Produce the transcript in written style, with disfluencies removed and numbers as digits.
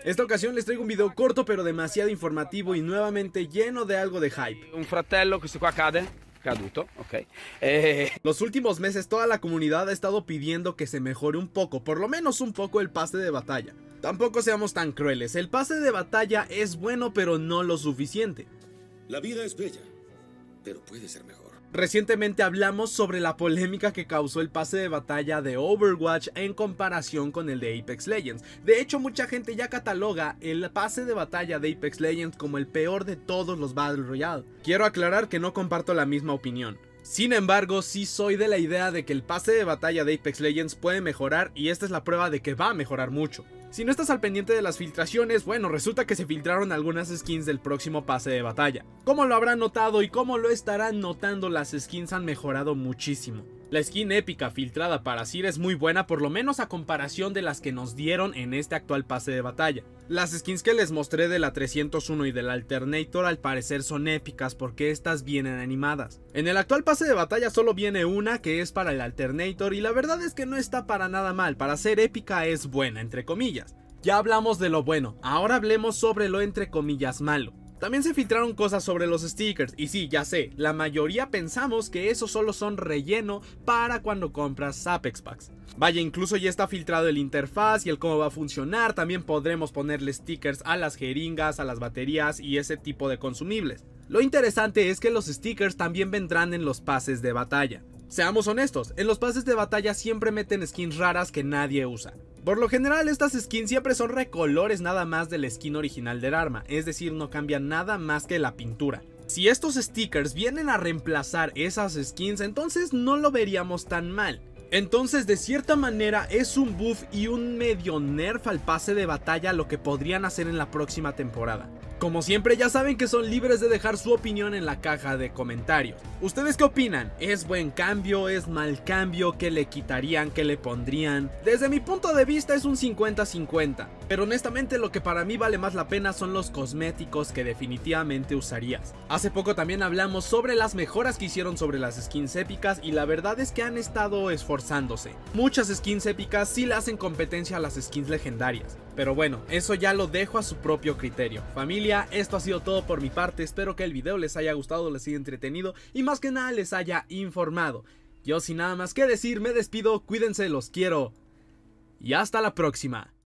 Esta ocasión les traigo un video corto pero demasiado informativo y nuevamente lleno de algo de hype. Un fratello, questo qua cade, caduto, ok. Los últimos meses toda la comunidad ha estado pidiendo que se mejore un poco, por lo menos un poco, el pase de batalla. Tampoco seamos tan crueles, el pase de batalla es bueno pero no lo suficiente. La vida es bella, pero puede ser mejor. Recientemente hablamos sobre la polémica que causó el pase de batalla de Overwatch en comparación con el de Apex Legends. De hecho, mucha gente ya cataloga el pase de batalla de Apex Legends como el peor de todos los Battle Royale. Quiero aclarar que no comparto la misma opinión. Sin embargo, sí soy de la idea de que el pase de batalla de Apex Legends puede mejorar y esta es la prueba de que va a mejorar mucho. Si no estás al pendiente de las filtraciones, bueno, resulta que se filtraron algunas skins del próximo pase de batalla. Como lo habrán notado y como lo estarán notando, las skins han mejorado muchísimo. La skin épica filtrada para Seer es muy buena, por lo menos a comparación de las que nos dieron en este actual pase de batalla. Las skins que les mostré de la 301 y del Alternator al parecer son épicas porque estas vienen animadas. En el actual pase de batalla solo viene una que es para el Alternator y la verdad es que no está para nada mal, para ser épica es buena, entre comillas. Ya hablamos de lo bueno, ahora hablemos sobre lo entre comillas malo. También se filtraron cosas sobre los stickers, y sí, ya sé, la mayoría pensamos que esos solo son relleno para cuando compras Apex Packs. Vaya, incluso ya está filtrado el interfaz y el cómo va a funcionar, también podremos ponerle stickers a las jeringas, a las baterías y ese tipo de consumibles. Lo interesante es que los stickers también vendrán en los pases de batalla. Seamos honestos, en los pases de batalla siempre meten skins raras que nadie usa. Por lo general estas skins siempre son recolores nada más del skin original del arma, es decir, no cambian nada más que la pintura. Si estos stickers vienen a reemplazar esas skins, entonces no lo veríamos tan mal. Entonces de cierta manera es un buff y un medio nerf al pase de batalla lo que podrían hacer en la próxima temporada. Como siempre ya saben que son libres de dejar su opinión en la caja de comentarios. ¿Ustedes qué opinan? ¿Es buen cambio? ¿Es mal cambio? ¿Qué le quitarían? ¿Qué le pondrían? Desde mi punto de vista es un 50-50. Pero honestamente lo que para mí vale más la pena son los cosméticos que definitivamente usarías. Hace poco también hablamos sobre las mejoras que hicieron sobre las skins épicas y la verdad es que han estado esforzándose. Muchas skins épicas sí le hacen competencia a las skins legendarias. Pero bueno, eso ya lo dejo a su propio criterio. Familia, esto ha sido todo por mi parte, espero que el video les haya gustado, les haya entretenido y más que nada les haya informado. Yo sin nada más que decir me despido, cuídense, los quiero y hasta la próxima.